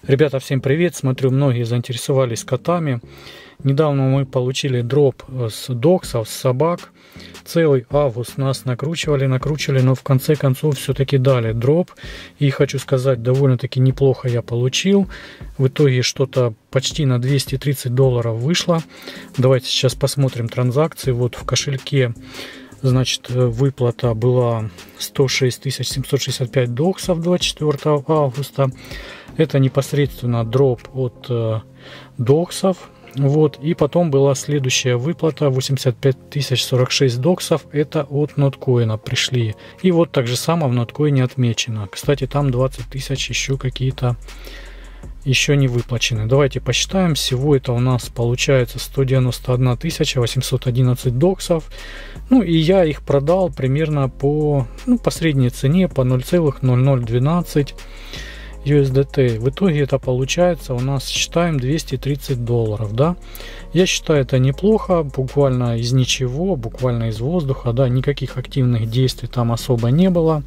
Ребята, всем привет! Смотрю, многие заинтересовались котами. Недавно мы получили дроп с доксов, с собак. Целый август нас накручивали, но в конце концов все-таки дали дроп. И хочу сказать, довольно-таки неплохо я получил. В итоге что-то почти на $230 вышло. Давайте сейчас посмотрим транзакции. Вот в кошельке, значит, выплата была 106 765 доксов 24 августа. Это непосредственно дроп от доксов. Вот. И потом была следующая выплата 85 046 доксов. Это от ноткоина пришли. И вот так же само в ноткоине отмечено. Кстати, там 20 тысяч еще какие-то еще не выплачены. Давайте посчитаем. Всего это у нас получается 191 811 доксов. Ну и я их продал примерно по средней цене, по 0,0012 USDT. В итоге это получается у нас, считаем, $230, да. Я считаю, это неплохо, буквально из ничего, буквально из воздуха, да, никаких активных действий там особо не было.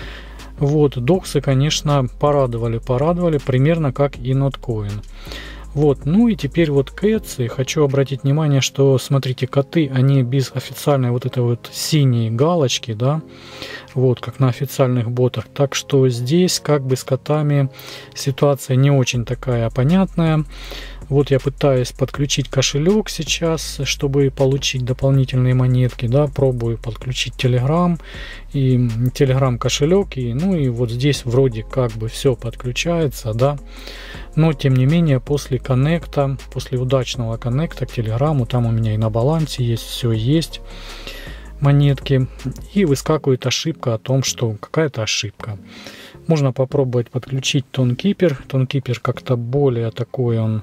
Вот, доксы, конечно, порадовали, примерно как и ноткоин. Вот, ну и теперь вот кэтсы. Хочу обратить внимание, что, смотрите, коты, они без официальной вот этой вот синей галочки, да, вот, как на официальных ботах. Так что здесь как бы с котами ситуация не очень такая понятная. Вот я пытаюсь подключить кошелек сейчас, чтобы получить дополнительные монетки, да, пробую подключить Telegram и Telegram кошелек, и ну и вот здесь вроде как бы все подключается, да, но тем не менее после коннекта, после удачного коннекта к Telegram, там у меня и на балансе есть, все есть монетки, и выскакивает ошибка о том, что какая-то ошибка. Можно попробовать подключить ToneKeeper. ToneKeeper как-то более такой, он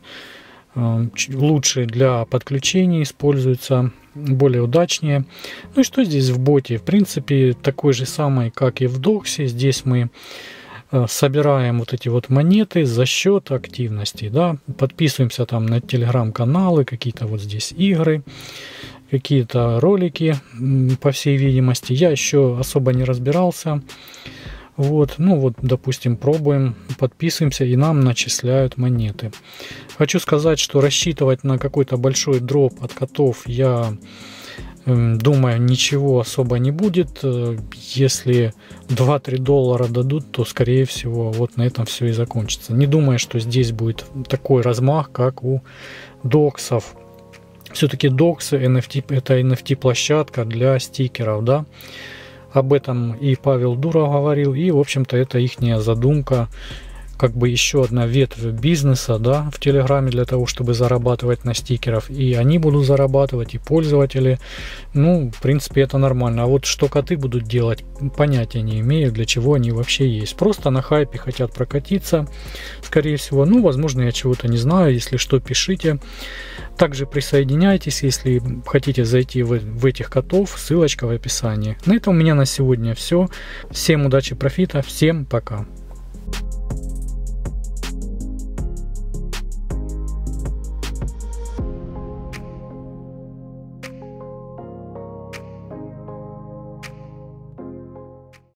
лучше для подключения используется, более удачнее. Ну и что здесь в боте? В принципе, такой же самый, как и в доксе. Здесь мы собираем вот эти вот монеты за счет активности, да, подписываемся там на телеграм-каналы, какие-то вот здесь игры, какие-то ролики, по всей видимости. Я еще особо не разбирался. Вот, ну вот, допустим, пробуем, подписываемся, и нам начисляют монеты. Хочу сказать, что рассчитывать на какой-то большой дроп от котов, я думаю, ничего особо не будет. Если 2-3 доллара дадут, то, скорее всего, вот на этом все и закончится. Не думаю, что здесь будет такой размах, как у доксов. Все-таки доксы, NFT, это NFT-площадка для стикеров, да. Об этом и Павел Дуров говорил, и, в общем-то, это ихняя задумка, как бы еще одна ветвь бизнеса, да, в Телеграме для того, чтобы зарабатывать на стикеров. И они будут зарабатывать, и пользователи. Ну, в принципе, это нормально. А вот что коты будут делать, понятия не имею, для чего они вообще есть. Просто на хайпе хотят прокатиться, скорее всего. Ну, возможно, я чего-то не знаю. Если что, пишите. Также присоединяйтесь, если хотите зайти в этих котов. Ссылочка в описании. На этом у меня на сегодня все. Всем удачи, профита. Всем пока.